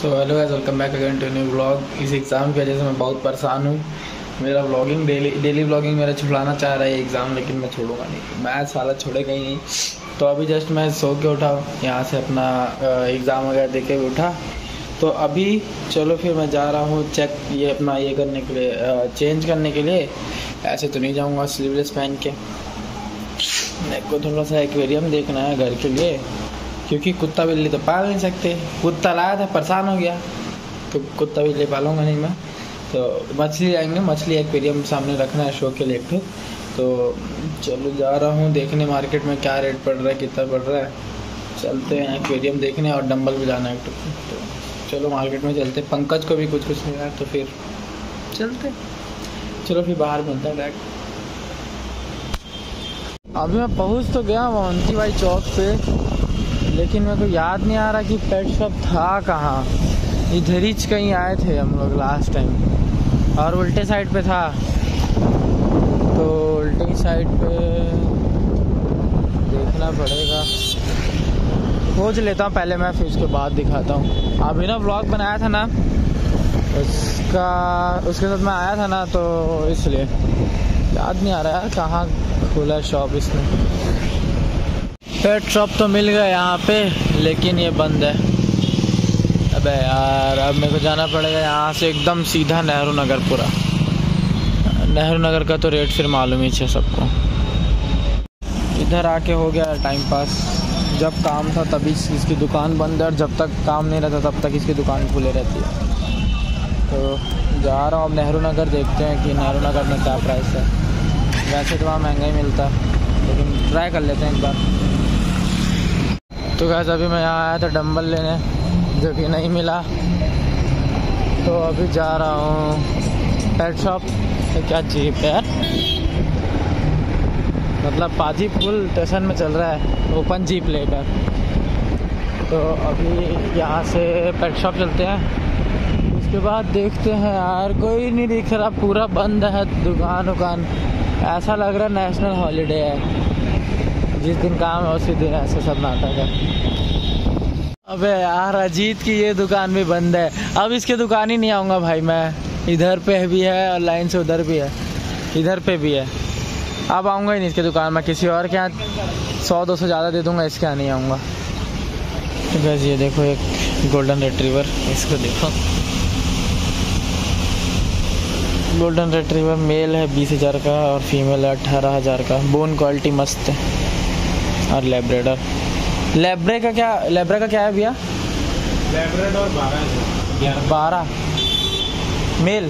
So hello guys, welcome back again to new vlog. इस exam की वजह से मैं बहुत परेशान हूँ। मेरा व्लॉगिंग डेली व्लॉगिंग मेरा छुड़ाना चाह रहा है एग्ज़ाम, लेकिन मैं छोड़ूंगा नहीं। मैं साला छोड़ेगा ही नहीं। तो अभी जस्ट मैं सो के उठा, यहाँ से अपना एग्ज़ाम वगैरह दे के उठा। तो अभी चलो फिर मैं जा रहा हूँ चेक ये अपना ये करने के लिए, चेंज करने के लिए। ऐसे तो नहीं जाऊँगा स्लीवलेस पहन के। मेरे को थोड़ा सा एक्वेरियम देखना है घर के लिए, क्योंकि कुत्ता बिल्ली तो पाल नहीं सकते। कुत्ता लाया था, परेशान हो गया, तो कुत्ता बिल्ली पालूंगा नहीं मैं। तो मछली आएंगे, मछली एक्वेरियम सामने रखना है शो के लिए। तो चलो जा रहा हूँ देखने मार्केट में क्या रेट पड़ रहा है, कितना पड़ रहा है। चलते हैं एक्वेरियम देखने, और डंबल भी लाना है एक। तो चलो मार्केट में चलते। पंकज को भी कुछ नहीं है, तो फिर चलते। चलो फिर बाहर मिलता है डायरेक्ट। अभी मैं पहुँच तो गया मोहंती भाई चौक पे, लेकिन मेरे को याद नहीं आ रहा कि पेट शॉप था कहाँ। इधर ही कहीं आए थे हम लोग लास्ट टाइम, और उल्टे साइड पे था। तो उल्टी साइड पे देखना पड़ेगा, खोज लेता हूँ पहले मैं, फिर उसके बाद दिखाता हूँ। अभी ना व्लॉग बनाया था ना उसके साथ मैं आया था ना, तो इसलिए याद नहीं आ रहा यार कहाँ खुला है शॉप इसमें। पेट शॉप तो मिल गया यहाँ पे, लेकिन ये बंद है। अबे यार, अब मेरे को जाना पड़ेगा यहाँ से एकदम सीधा नेहरू नगर। पूरा नेहरू नगर का तो रेट फिर मालूम ही है सबको। इधर आके हो गया टाइम पास। जब काम था तभी इसकी दुकान बंद है, और जब तक काम नहीं रहता तब तक इसकी दुकान खुले रहती है। तो जा रहा हूँ अब नेहरू नगर, देखते हैं कि नेहरू नगर में क्या प्राइस है। वैसे तो वहाँ महंगा ही मिलता है, लेकिन ट्राई कर लेते हैं एक बार। तो गाइस अभी मैं यहाँ आया था डंबल लेने, जो कि नहीं मिला। तो अभी जा रहा हूँ पेट शॉप। क्या जीप है यार, मतलब पाजी पुल स्टेशन में चल रहा है ओपन जीप लेकर। तो अभी यहाँ से पेट शॉप चलते हैं, उसके बाद देखते हैं। यार कोई नहीं दिख रहा, पूरा बंद है दुकान। ऐसा लग रहा है नेशनल हॉलीडे है, जिस दिन काम है उसी दिन ऐसे सब नाटक है। अबे यार, अजीत की ये दुकान भी बंद है। अब इसके दुकान ही नहीं आऊँगा भाई मैं। इधर पे भी है और लाइन से उधर भी है, इधर पे भी है। अब आऊँगा ही नहीं इसके दुकान में, किसी और के यहाँ 100-200 ज़्यादा दे दूँगा, इसके यहाँ नहीं आऊँगा। तो बस ये देखो एक गोल्डन रिट्रीवर, इसको देखो। गोल्डन रिट्रीवर मेल है 20,000 का, और फीमेल है 18,000 का। बोन क्वालिटी मस्त है। और लेब्रेडर, लेब्रे का क्या है भैया? Labrador 12 male.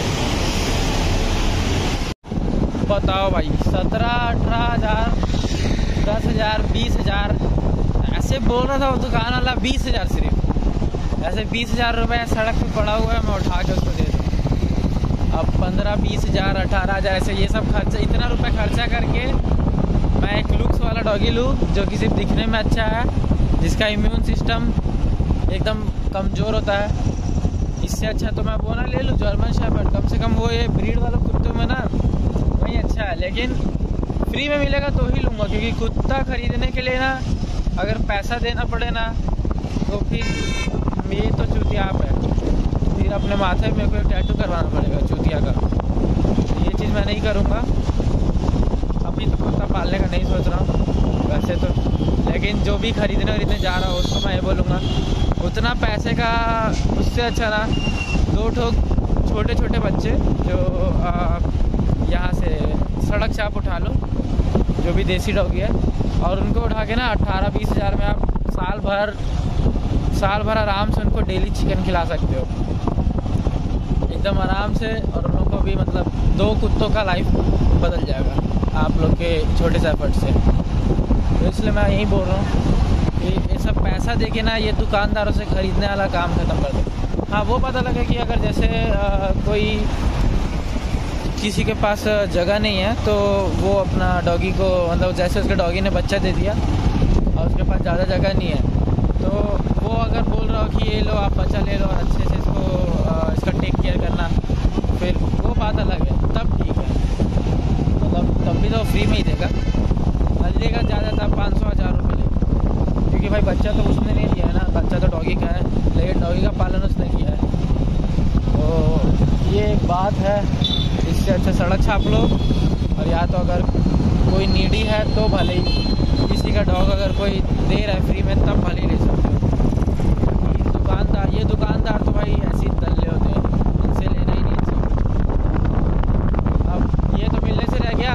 बताओ भाई, 17-18,000, 10,000, 20,000 ऐसे बोल रहा था वो दुकान वाला। 20,000 सिर्फ ऐसे 20,000 रुपये सड़क पे पड़ा हुआ है, मैं उठा के उसको दे दूँ। अब 15-20,000, 18,000 ऐसे ये सब खर्चा, इतना रुपए खर्चा करके मैं एक लुक्स वाला डॉगी लूँ, जो कि सिर्फ दिखने में अच्छा है, जिसका इम्यून सिस्टम एकदम कमज़ोर होता है। इससे अच्छा तो मैं वो ना ले लूँ, जर्मन शेफर्ड। कम से कम वो ये ब्रीड वालों कुत्तों में ना वही अच्छा है, लेकिन फ्री में मिलेगा तो ही लूँगा। क्योंकि कुत्ता ख़रीदने के लिए ना अगर पैसा देना पड़े ना, तो फिर ये तो चूतिया है। फिर अपने माथे में मेरे को टैटू करवाना पड़ेगा चूतिया का। ये चीज़ मैं नहीं करूँगा। अभी तो कुत्ता पालने का नहीं सोच रहा हूँ वैसे तो, लेकिन जो भी खरीदने जा रहा हूँ उसको मैं ये बोलूँगा, उतना पैसे का उससे अच्छा ना 2 छोटे छोटे बच्चे जो यहाँ से सड़क से आप उठा लो, जो भी देसी डॉगी है, और उनको उठा के ना 18-20 हज़ार में आप साल भर आराम से उनको डेली चिकन खिला सकते हो एकदम आराम से। और उन लोगों को भी मतलब 2 कुत्तों का लाइफ बदल जाएगा आप लोग के छोटे से एफर्ट से। तो इसलिए मैं यही बोल रहा हूँ कि ये सब पैसा देके ना ये दुकानदारों से ख़रीदने वाला काम ख़त्म कर दो। हाँ, वो पता लगे कि अगर जैसे कोई किसी के पास जगह नहीं है, तो वो अपना डॉगी को, मतलब जैसे उसके डॉगी ने बच्चा दे दिया और उसके पास ज़्यादा जगह नहीं है, तो वो अगर बोल रहा हो कि ये लो आप बच्चा ले लो और अच्छे से इसका टेक केयर करना, फिर वो बात अलग है, तब ठीक है। मतलब तब भी तो फ्री में ही देगा, लेगा ज़्यादा था 500-1000 रुपये लेगा, क्योंकि भाई बच्चा तो उसने नहीं लिया है ना, बच्चा तो डॉगी का है। लेकिन डॉगी का पालन है, इससे अच्छा सड़क छाप लो। और या तो अगर कोई नीडी है तो भले ही, किसी का डॉग अगर कोई दे रहा है फ्री में तब भले ही ले सकते हो। ये दुकानदार तो भाई ऐसे ही दल्ले होते हैं, इनसे लेना ही नहीं इनसे। अब ये तो मिलने से रह गया,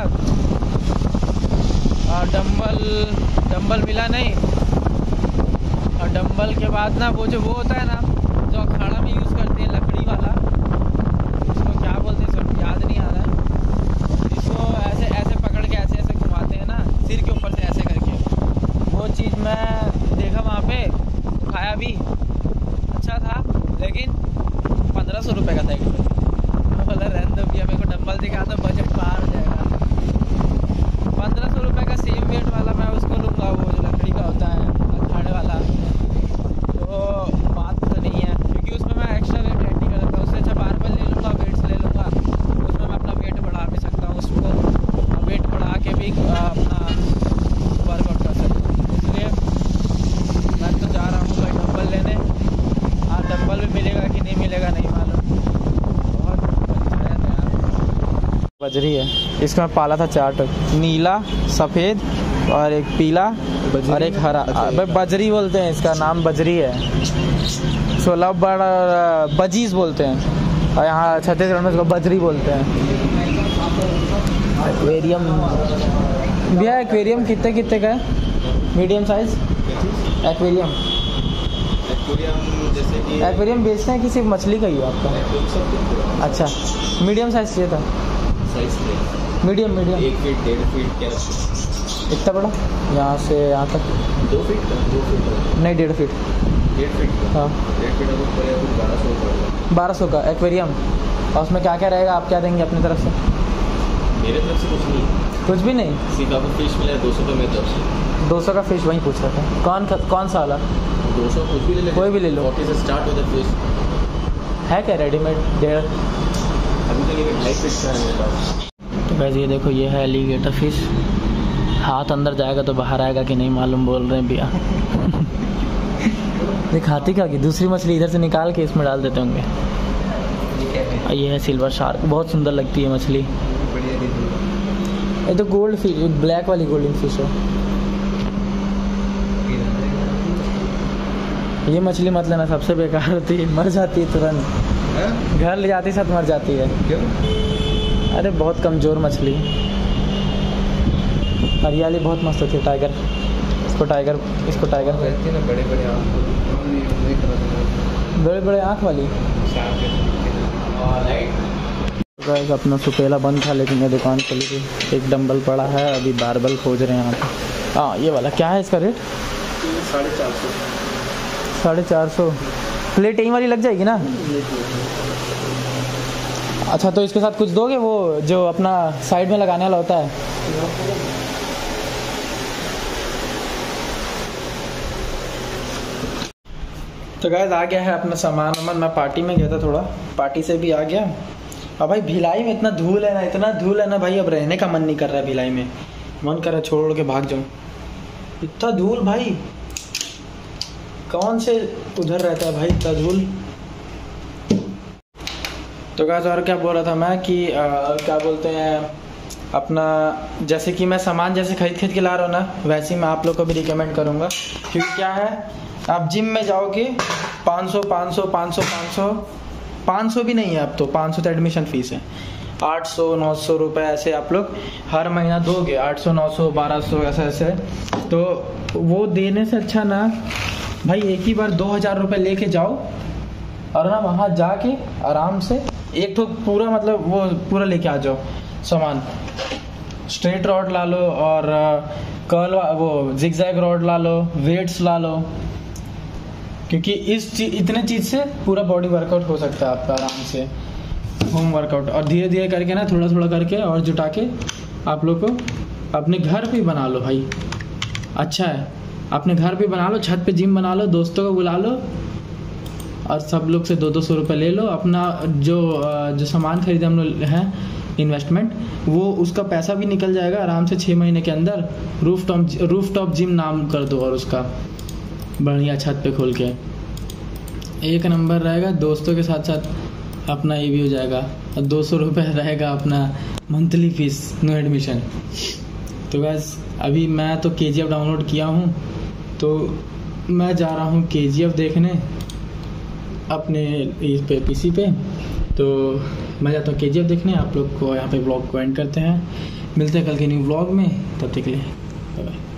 और डंबल मिला नहीं। और डंबल के बाद ना वो होता है ना जो अखाड़ा में यूज़ करते हैं, लकड़ी वाला, उसको क्या बोलते हैं सब याद नहीं आ रहा है। इसको ऐसे ऐसे पकड़ के ऐसे ऐसे घुमाते हैं ना, सिर के ऊपर से ऐसे करके। वो चीज़ मैं देखा वहाँ पे, खाया भी, अच्छा था, लेकिन 1500 रुपये का था एक। बोला रहने दो भैया, मेरे को डंबल दिखा तो बजट बाहर हो जाएगा। 1500 रुपये का सेम वेट वाला मैं उसको लूँगा, वो जो लकड़ी का होता है अखाड़े वाला, तो बात तो नहीं है, क्योंकि उसमें मैं एक्स्ट्रा वेट ऐड नहीं कर सकता। उससे अच्छा बारबेल ले लूँगा, वेट्स ले लूँगा, उसमें मैं अपना वेट बढ़ा भी सकता हूँ, उसको वेट बढ़ा के भी अपना वर्कआउट कर सकता हूँ। इसलिए मैं तो जा रहा हूँ भाई डंबल लेने। हाँ, डंबल भी मिलेगा कि नहीं मिलेगा नहीं मालूम, बहुत अच्छा है यार। बजरी है, इसका मैं पाला था 4 टक, नीला, सफ़ेद और एक पीला और एक हरा। बजरी बोलते हैं, इसका नाम बजरी है। 16 बड़ा बजीज बोलते हैं, और यहाँ छत्तीसगढ़ में इसको बजरी बोलते हैं। एक्वेरियम भैया, एक्वेरियम कितने का है? Medium size aquarium. जैसे कि एक्वेरियम बेचते हैं कि सिर्फ मछली का ही है आपका? अच्छा, मीडियम साइज चाहिए था। मीडियम 1 फीट 1.5 फीट क्या? इतना बड़ा, यहाँ से यहाँ तक 2 फीट का? 2 फीट नहीं, 1.5 फीट। 1.5 फीट का? हाँ, 1.5 फीट अगर पड़ेगा तो 1200 पड़ेगा। 1200 का एक्वेरियम। और उसमें क्या क्या रहेगा, आप क्या देंगे अपनी तरफ से? मेरे तरफ से कुछ नहीं, कुछ भी नहीं, सिर्फ आपको फिश मिलेगा 200 का मेरी तरफ से। 200 का फिश वहीं पूछ रहा था। कौन सा वाला? 200 कुछ भी ले लो, कोई भी ले लो। 40 से स्टार्ट होता है फिश। है क्या रेडीमेड? 1.5? अभी तक ये 2.5 फीट का है मेरे पास। तो वैसे ये देखो, ये है एलिगेटर फिश। हाथ अंदर जाएगा तो बाहर आएगा कि नहीं मालूम, बोल रहे हैं भैया। दिखाती क्या कि दूसरी मछली इधर से निकाल के इसमें डाल देते होंगे। ये है सिल्वर शार्क, बहुत सुंदर लगती है मछली। ये तो गोल्ड फिश, ब्लैक वाली गोल्डन फिश है। ये मछली मत लेना, सबसे बेकार होती है, मर जाती है तुरंत। घर ले जाती साथ मर जाती है। क्यों? अरे बहुत कमज़ोर मछली। हरियाली बहुत मस्त होती है। टाइगर, इसको टाइगर रहती है ना, बड़े बड़े आँख वाली। गाइस, अपना सुपेला बंद था, लेकिन ये दुकान खुली थी। एक डंबल पड़ा है, अभी बारबल खोज रहे हैं यहाँ पे। हाँ, ये वाला क्या है इसका रेट? 450 प्लेट यही वाली लग जाएगी ना? अच्छा, तो इसके साथ कुछ दोगे, वो जो अपना साइड में लगाने वाला होता है? तो गाइस, आ गया है अपना सामान। मैं पार्टी में गया था, थोड़ा पार्टी से भी आ गया। अब भाई भिलाई में इतना धूल है ना भाई, अब रहने का मन नहीं कर रहा है भिलाई में। मन कर रहा है छोड़ के भाग जाऊँ, इतना धूल भाई। कौन से उधर रहता है भाई इतना धूल। तो गाइस, और क्या बोल रहा था मैं कि क्या बोलते हैं, अपना जैसे कि मैं सामान जैसे खरीद के ला रहा हूँ ना, वैसे ही मैं आप लोग को भी रिकमेंड करूँगा। क्योंकि क्या है, आप जिम में जाओगे 500 भी नहीं है अब तो, 500 तो एडमिशन फ़ीस है। 800-900 रुपये ऐसे आप लोग हर महीना दोगे, 800, 900, 1200 ऐसे। तो वो देने से अच्छा ना भाई, एक ही बार 2000 रुपये लेके जाओ और ना वहाँ जाके आराम से एक तो पूरा मतलब वो पूरा लेके आ जाओ सामान। स्ट्रेट रॉड ला लो और कर्ल वो जिगजैग रॉड ला लो, वेट्स ला लो, क्योंकि इतने चीज़ से पूरा बॉडी वर्कआउट हो सकता है आपका आराम से, होम वर्कआउट। और धीरे धीरे करके ना, थोड़ा थोड़ा करके और जुटा के आप लोग को अपने घर पे बना लो भाई। अच्छा है, अपने घर पे बना लो, छत पे जिम बना लो, दोस्तों को बुला लो और सब लोग से 200 रुपये ले लो। अपना जो सामान खरीदे हम लोग हैं इन्वेस्टमेंट, वो उसका पैसा भी निकल जाएगा आराम से 6 महीने के अंदर। रूफ टॉप जिम नाम कर दो और उसका बढ़िया छत पे खोल के, एक नंबर रहेगा। दोस्तों के साथ साथ अपना ये भी हो जाएगा और 200 रुपये रहेगा अपना मंथली फीस, नो एडमिशन। तो बस अभी मैं तो KGF डाउनलोड किया हूँ, तो मैं जा रहा हूँ KGF देखने अपने इस पे PC पे। तो मैं जाता हूँ KGF देखने। आप लोग को यहाँ पे ब्लॉग को एंड करते हैं, मिलते हैं कल के न्यू ब्लॉग में, तब तक के लिए बाय बाय।